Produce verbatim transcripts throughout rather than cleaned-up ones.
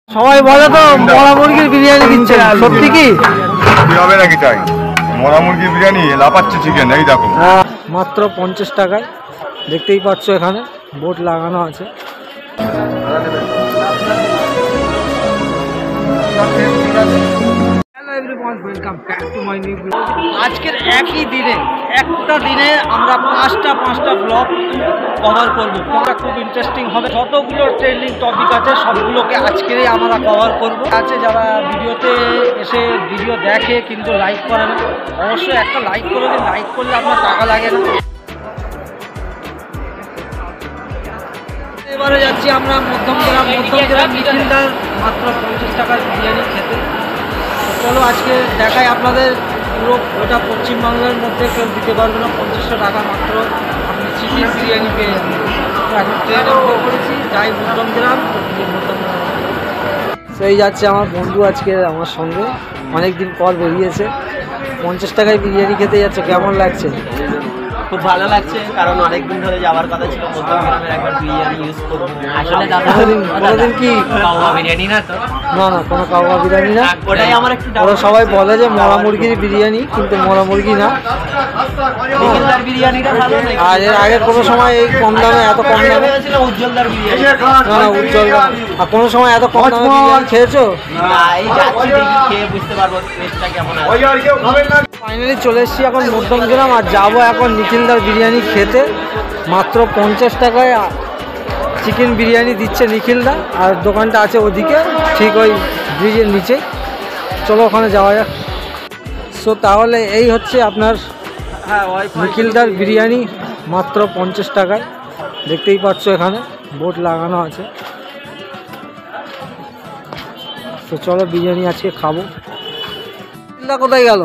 সবাই বলে তো মরা মুরগির বিরিয়ানি দিচ্ছে, সত্যি কি হবে নাকি? তাই মরা মুরগির বিরিয়ানি লাফাচ্ছে চিকেন, এই দেখো মাত্র পঞ্চাশ টাকায়। দেখতেই পাচ্ছ এখানে বোর্ড লাগানো আছে। আজকের একই দিনে একটা দিনে আমরা পাঁচটা পাঁচটা ব্লগ কভার করবো। খুব ইন্টারেস্টিং হবে। যতগুলো ট্রেন্ডিং টপিক আছে সবগুলোকে আজকেরই আমরা কভার করবো। আছে যারা ভিডিওতে এসে ভিডিও দেখে কিন্তু লাইক করে না, অবশ্যই একটা লাইক করে দিন। লাইক করলে আপনার টাকা লাগে না। এবারে যাচ্ছি আমরা মধ্যমগ্রাম। মধ্যমগ্রাম নিখিলদার মাত্র পঞ্চাশ টাকার বিরিয়ানি খেতে। চলো আজকে দেখাই আপনাদের পুরো ওটা পশ্চিমবাংলার মধ্যে কেউ দিতে পারবে না। পঞ্চাশটা টাকা মাত্র আপনি চিকেন বিরিয়ানি পেয়ে যাবেন। এখন ট্রেনে উঠে পড়েছি, যাই মধ্যমগ্রাম। মধ্যমগ্রাম সেই যাচ্ছে আমার বন্ধু আজকে আমার সঙ্গে, অনেক দিন পর বেরিয়েছে। পঞ্চাশ টাকায় বিরিয়ানি খেতে যাচ্ছে, কেমন লাগছে? খুব ভালো লাগছে, কারণ অনেকদিন ধরে যাওয়ার কথা ছিল মধ্যমগ্রামের একবার বিরিয়ানি ইউজ করবো। আসলে দাদা কোনোদিন কি কাওয়া বিরিয়ানি না তো? না না, কোনো কাওয়া বিরিয়ানি না। ওটাই আমার একটু ওরা সবাই বলে যে মরা মুরগির বিরিয়ানি, কিন্তু মরা মুরগি না। নিখিলদার বিরিয়ানিটা ভালো। আর এর আগে কোনো সময় এই কম দামে এত কম দামে ছিল উজ্জ্বলদার বিরিয়ানি। না না উজ্জ্বল, আর কোনো সময় এত কম দামে বিরিয়ানি খেয়েছো? না, এই যাচ্ছি দেখি খেয়ে বুঝতে পারবো টেস্টটা কেমন আছে। ফাইনালি চলে এসেছি এখন মধ্যমগ্রাম, আর যাবো এখন নিখিলদার বিরিয়ানি খেতে। মাত্র পঞ্চাশ টাকায় চিকেন বিরিয়ানি দিচ্ছে নিখিলদা, আর দোকানটা আছে ওদিকে ঠিক ওই ব্রিজের নিচে। চলো ওখানে যাওয়া যাক। সো তাহলে এই হচ্ছে আপনার নিখিলদার বিরিয়ানি মাত্র পঞ্চাশ টাকায়। দেখতেই পাচ্ছ এখানে বোর্ড লাগানো আছে। তো চলো বিরিয়ানি আজকে খাবো। নিখিলদা কোথায় গেল?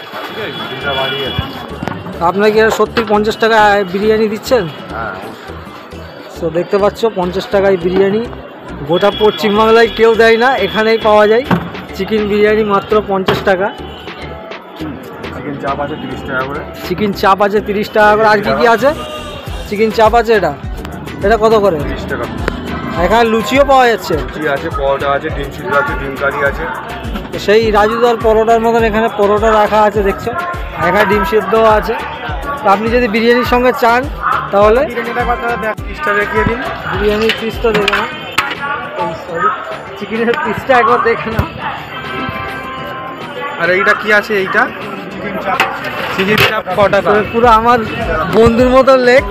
আপনাকে সত্যি পঞ্চাশ টাকায় বিরিয়ানি দিচ্ছেন? তো দেখতে পাচ্ছ পঞ্চাশ টাকায় বিরিয়ানি গোটা পশ্চিমবাংলায় কেউ দেয় না, এখানেই পাওয়া যায় চিকেন বিরিয়ানি মাত্র পঞ্চাশ টাকা। চিকেন চাপ আছে তিরিশ টাকা করে। চিকেন চাপ আছে তিরিশ টাকা করে। আর কি কি আছে? চিকেন চাপ আছে, এটা এটা কত করে? তিরিশ টাকা। এখানে লুচিও পাওয়া যাচ্ছে। লুচি আছে, পরোটা আছে, ডিম সিদ্ধ আছে, ডিম কারি আছে। সেই রাজুদার পরোটার মতন এখানে পরোটা রাখা আছে, দেখছো? এখানে ডিম সিদ্ধও আছে। তো আপনি যদি বিরিয়ানির সঙ্গে চান তাহলে পিসটা দেখিয়ে দিন। বিরিয়ানির পিসটা দেখে না, সরি চিকেনের পিসটা একবার দেখে না। আর এইটা কি আছে? এইটা চিকেন চাপ কটা? পুরো আমার বন্ধুর মতো লেগ।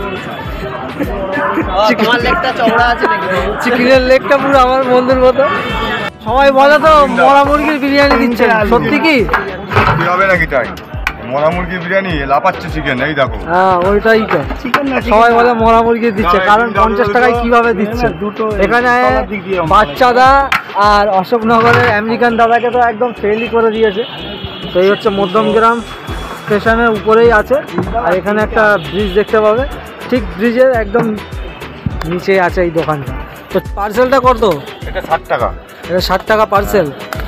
তোমার লেগটা চওড়া আছে নাকি? চিকেনের লেগটা পুরো আমার বন্ধুর মতো। সবাই বলে তো মরা মুরগির বিরিয়ানি দিচ্ছে, সত্যি কি হবে নাকি? তাই মরা মুরগির বিরিয়ানি লাফাচ্ছে চিকেন, এই দেখো। হ্যাঁ ওইটাই তো, সবাই বলে মরা মুরগি দিচ্ছে, কারণ পঞ্চাশ টাকায় কিভাবে দিচ্ছে। এখানে বাচ্চাদা আর অশোকনগরের আমেরিকান দাদাকে তো একদম ফেলই করে দিয়েছে। তো এই হচ্ছে মধ্যমগ্রাম স্টেশনের উপরেই আছে, আর এখানে একটা ব্রিজ দেখতে পাবে, ঠিক ব্রিজের একদম নিচে আছে এই দোকানটা। তো পার্সেলটা কত? এটা ষাট টাকা। এটা ষাট টাকা পার্সেল।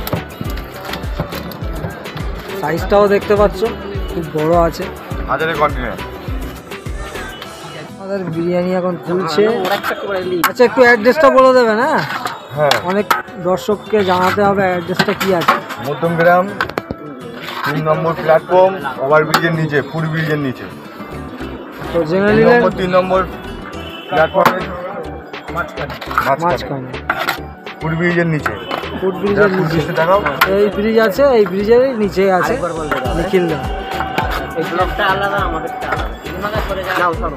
সাইজটাও দেখতে পাচ্ছ খুব বড় আছে। হাজারে কন্টিনিউ। আমাদের বিরিয়ানি এখন খুলছে। আচ্ছা একটু অ্যাড্রেসটা বলে দেবেন? হ্যাঁ হ্যাঁ, অনেক দর্শককে জানাতে হবে অ্যাড্রেসটা কি আছে। মধ্যমগ্রাম তিন নম্বর প্ল্যাটফর্ম, ওভারব্রিজের নিচে, ফুড ব্রিজের নিচে। তো জেনারেলি তিন নম্বর প্ল্যাটফর্মের মাঝখানে ফুড ব্রিজের নিচে। ফুড ব্রিজের নিচে দেখাও। এই ব্রিজ আছে, এই ব্রিজের নিচে আছে নিখিলদা। এই ব্লগটা আলাদা, আমাদেরটা আলাদা। তোমাকে করে যাও সরো।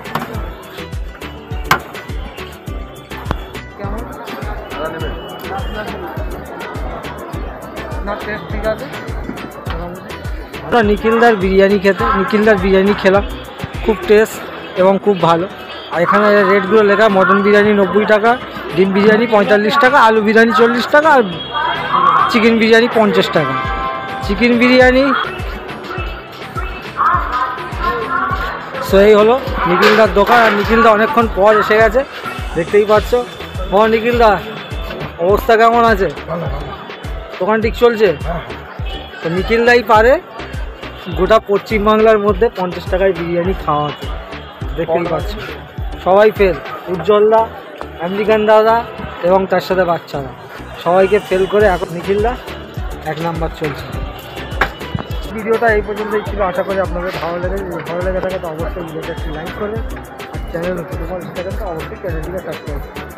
কেমন না টেস্ট? ঠিক আছে। আমরা নিখিলদার বিরিয়ানি খেতে নিখিলদার বিরিয়ানি খেলাম, খুব টেস্ট এবং খুব ভালো। আর এখানে রেটগুলো লেখা, মটন বিরিয়ানি নব্বই টাকা, ডিম বিরিয়ানি পঁয়তাল্লিশ টাকা, আলু বিরিয়ানি চল্লিশ টাকা, আর চিকেন বিরিয়ানি পঞ্চাশ টাকা। চিকেন বিরিয়ানি। সো এই হলো নিখিলদার দোকান, আর নিখিলদা অনেকক্ষণ পর এসে গেছে, দেখতেই পাচ্ছ। ও নিখিলদা, অবস্থা কেমন আছে? দোকান ঠিক চলছে? তো নিখিলদাই পারে গোটা পশ্চিমবাংলার মধ্যে পঞ্চাশ টাকায় বিরিয়ানি খাওয়াতে। দেখতেই পাচ্ছ সবাই ফেল, উজ্জ্বলদা, আমেরিকান দাদা এবং তার সাথে বাচ্চারা সবাইকে ফেল করে এখন নিখিলদা এক নাম্বার চলছে। ভিডিওটা এই পর্যন্তই ছিল, আশা করি আপনাদের ভালো লেগে ভালো লেগে থাকে তো অবশ্যই ভিডিওটা একটু লাইক করবেন, আর চ্যানেল নতুন ইনস্টাগ্রামটা অবশ্যই চ্যানেলটিকে সাবস্ক্রাইব করবেন।